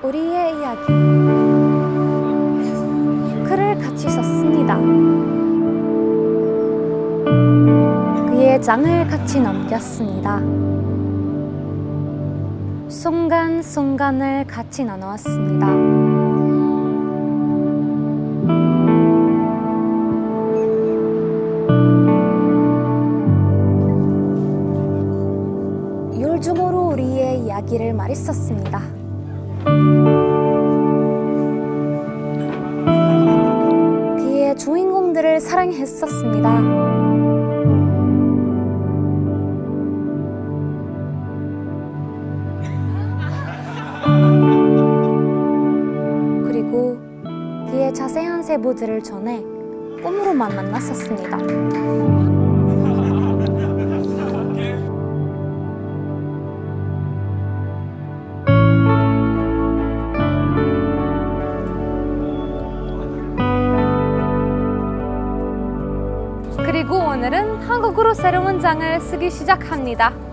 우리의 이야기. 글을 같이 썼습니다. 그의 장을 같이 넘겼습니다. 순간순간을 같이 나누었습니다. 요즘으로 우리의 이야기를 말했었습니다. 그의 주인공들을 사랑했었습니다. 그리고 그의 자세한 세부들을 전해 꿈으로만 만났었습니다. 그리고 오늘은 한국어로 새로운 장을 쓰기 시작합니다.